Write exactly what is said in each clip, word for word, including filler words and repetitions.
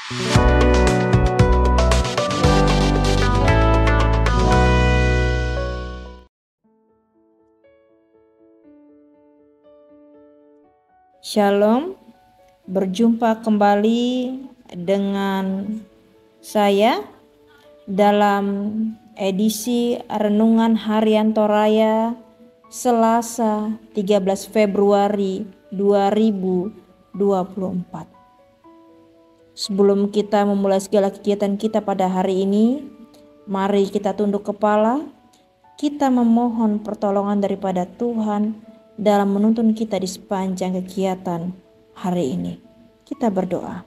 Shalom, berjumpa kembali dengan saya dalam edisi Renungan Harian Toraya Selasa tiga belas Februari dua ribu dua puluh empat. Sebelum kita memulai segala kegiatan kita pada hari ini, mari kita tunduk kepala, kita memohon pertolongan daripada Tuhan dalam menuntun kita di sepanjang kegiatan hari ini. Kita berdoa.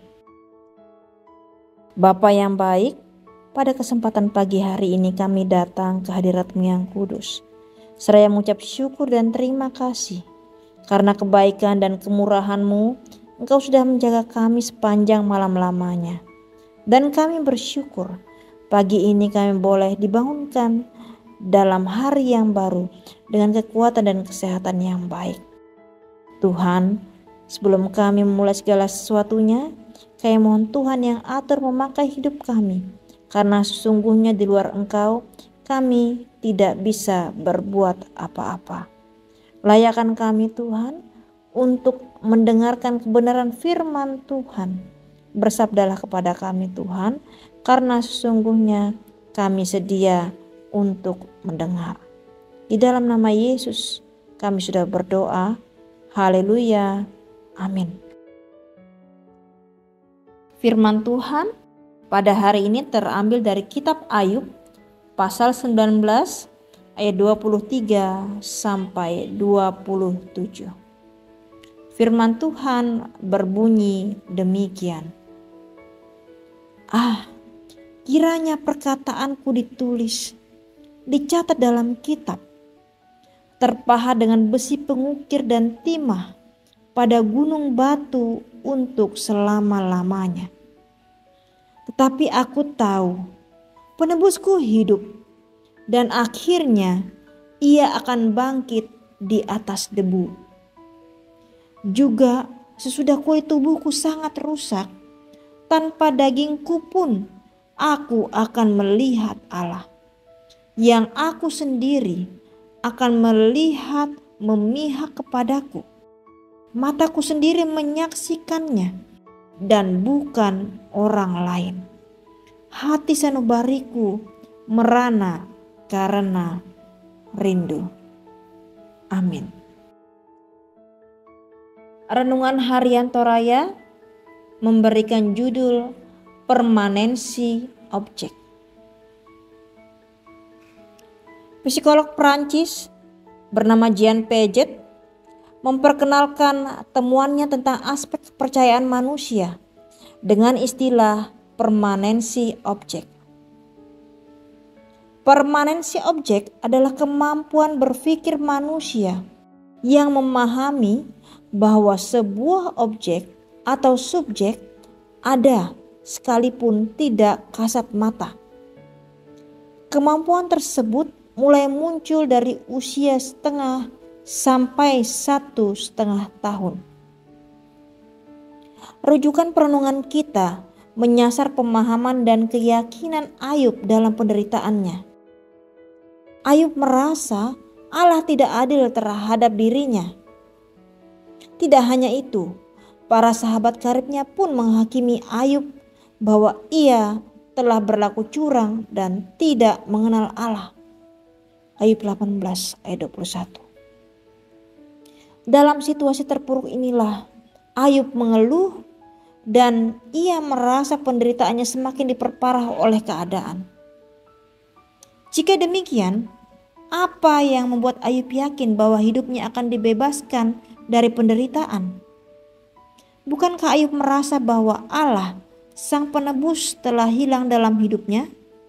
Bapa yang baik, pada kesempatan pagi hari ini kami datang ke hadirat-Mu yang kudus. Seraya mengucap syukur dan terima kasih karena kebaikan dan kemurahan-Mu, Engkau sudah menjaga kami sepanjang malam lamanya. Dan kami bersyukur pagi ini kami boleh dibangunkan dalam hari yang baru dengan kekuatan dan kesehatan yang baik. Tuhan, sebelum kami memulai segala sesuatunya, kami mohon Tuhan yang atur memakai hidup kami, karena sesungguhnya di luar Engkau kami tidak bisa berbuat apa-apa. Layakkan kami Tuhan untuk mendengarkan kebenaran firman Tuhan. Bersabdalah kepada kami Tuhan, karena sesungguhnya kami sedia untuk mendengar. Di dalam nama Yesus kami sudah berdoa. Haleluya. Amin. Firman Tuhan pada hari ini terambil dari kitab Ayub pasal sembilan belas ayat dua puluh tiga sampai dua puluh tujuh. Firman Tuhan berbunyi demikian. Ah, kiranya perkataanku ditulis, dicatat dalam kitab, terpahat dengan besi pengukir dan timah pada gunung batu untuk selama-lamanya. Tetapi aku tahu penebusku hidup, dan akhirnya ia akan bangkit di atas debu. Juga sesudah kulit tubuhku sangat rusak, tanpa dagingku pun aku akan melihat Allah, yang aku sendiri akan melihat memihak kepadaku. Mataku sendiri menyaksikannya dan bukan orang lain. Hati sanubariku merana karena rindu. Amin. Renungan Harian Toraya memberikan judul permanensi objek. Psikolog Prancis bernama Jean Piaget memperkenalkan temuannya tentang aspek kepercayaan manusia dengan istilah permanensi objek. Permanensi objek adalah kemampuan berpikir manusia yang memahami bahwa sebuah objek atau subjek ada sekalipun tidak kasat mata. Kemampuan tersebut mulai muncul dari usia setengah sampai satu setengah tahun. Rujukan perenungan kita menyasar pemahaman dan keyakinan Ayub dalam penderitaannya. Ayub merasa Allah tidak adil terhadap dirinya. Tidak hanya itu, para sahabat karibnya pun menghakimi Ayub bahwa ia telah berlaku curang dan tidak mengenal Allah. Ayub delapan belas ayat dua puluh satu. Dalam situasi terpuruk inilah Ayub mengeluh dan ia merasa penderitaannya semakin diperparah oleh keadaan. Jika demikian, apa yang membuat Ayub yakin bahwa hidupnya akan dibebaskan dari penderitaan? Bukankah Ayub merasa bahwa Allah, Sang Penebus, telah hilang dalam hidupnya?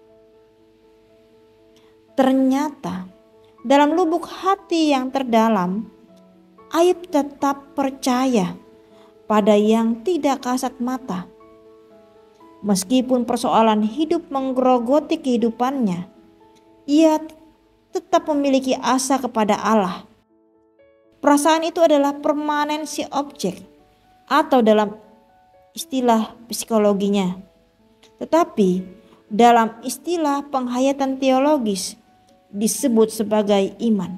Ternyata dalam lubuk hati yang terdalam, Ayub tetap percaya pada yang tidak kasat mata. Meskipun persoalan hidup menggerogoti kehidupannya, ia tetap memiliki asa kepada Allah. Perasaan itu adalah permanensi objek, atau dalam istilah psikologinya, tetapi dalam istilah penghayatan teologis disebut sebagai iman.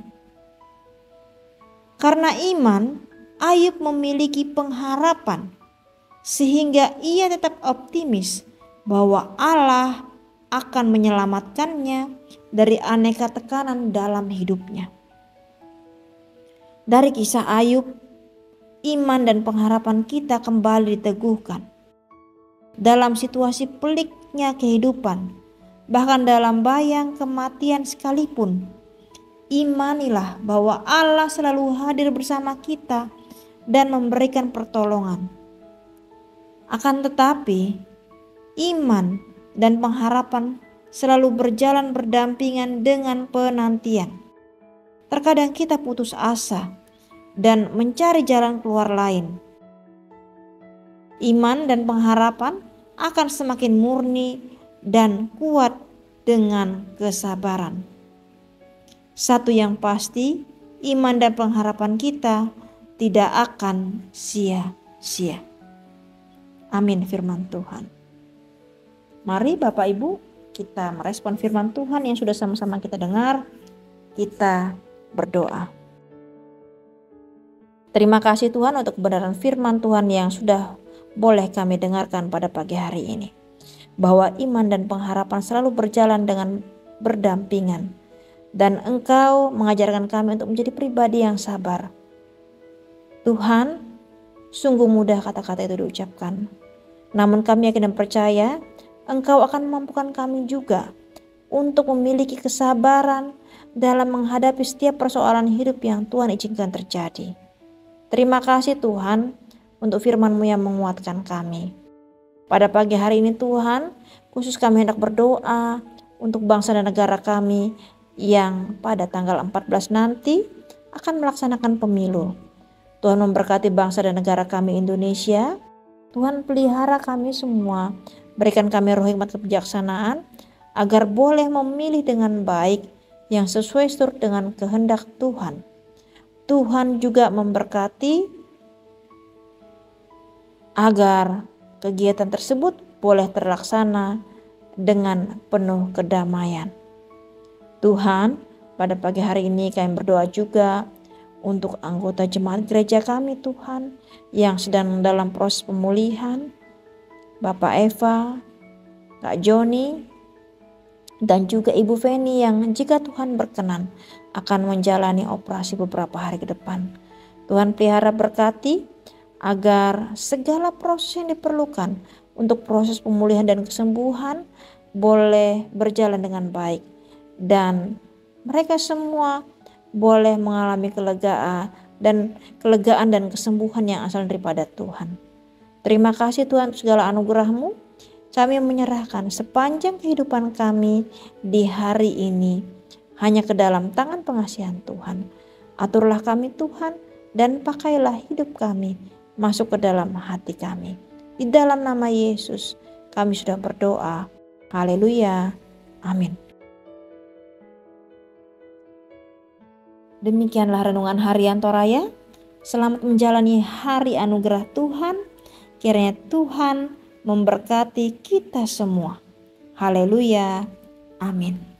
Karena iman, Ayub memiliki pengharapan sehingga ia tetap optimis bahwa Allah akan menyelamatkannya dari aneka tekanan dalam hidupnya. Dari kisah Ayub, iman dan pengharapan kita kembali diteguhkan. Dalam situasi peliknya kehidupan, bahkan dalam bayang kematian sekalipun, imanilah bahwa Allah selalu hadir bersama kita dan memberikan pertolongan. Akan tetapi, iman dan pengharapan selalu berjalan berdampingan dengan penantian. Terkadang kita putus asa dan mencari jalan keluar lain. Iman dan pengharapan akan semakin murni dan kuat dengan kesabaran. Satu yang pasti, iman dan pengharapan kita tidak akan sia-sia. Amin firman Tuhan. Mari Bapak Ibu kita merespon firman Tuhan yang sudah sama-sama kita dengar. Kita berdoa. Terima kasih Tuhan untuk kebenaran firman Tuhan yang sudah boleh kami dengarkan pada pagi hari ini. Bahwa iman dan pengharapan selalu berjalan dengan berdampingan. Dan Engkau mengajarkan kami untuk menjadi pribadi yang sabar. Tuhan, sungguh mudah kata-kata itu diucapkan. Namun kami yakin dan percaya Engkau akan memampukan kami juga untuk memiliki kesabaran dalam menghadapi setiap persoalan hidup yang Tuhan izinkan terjadi. Terima kasih Tuhan untuk firman-Mu yang menguatkan kami. Pada pagi hari ini Tuhan, khusus kami hendak berdoa untuk bangsa dan negara kami yang pada tanggal empat belas nanti akan melaksanakan pemilu. Tuhan memberkati bangsa dan negara kami Indonesia. Tuhan pelihara kami semua, berikan kami roh hikmat kebijaksanaan agar boleh memilih dengan baik yang sesuai seturut dengan kehendak Tuhan. Tuhan juga memberkati agar kegiatan tersebut boleh terlaksana dengan penuh kedamaian. Tuhan, pada pagi hari ini kami berdoa juga untuk anggota jemaat gereja kami Tuhan yang sedang dalam proses pemulihan, Bapak Eva, Kak Joni, dan juga Ibu Feni yang jika Tuhan berkenan akan menjalani operasi beberapa hari ke depan. Tuhan pelihara berkati agar segala proses yang diperlukan untuk proses pemulihan dan kesembuhan boleh berjalan dengan baik. Dan mereka semua boleh mengalami kelegaan dan kelegaan dan kesembuhan yang asal daripada Tuhan. Terima kasih Tuhan untuk segala anugerah-Mu. Kami menyerahkan sepanjang kehidupan kami di hari ini hanya ke dalam tangan pengasihan Tuhan. Aturlah kami Tuhan dan pakailah hidup kami masuk ke dalam hati kami. Di dalam nama Yesus kami sudah berdoa. Haleluya. Amin. Demikianlah renungan harian Toraya. Selamat menjalani hari anugerah Tuhan. Kiranya Tuhan memberkati kita semua. Haleluya. Amin.